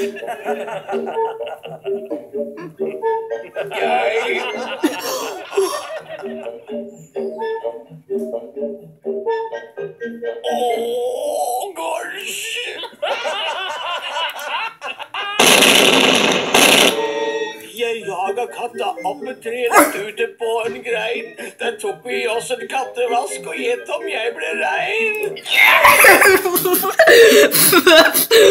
Gosh! Jeg jaget katta opp et tre rett ute på en grein. Der tok vi oss en kattevask, og gjett om jeg ble rein.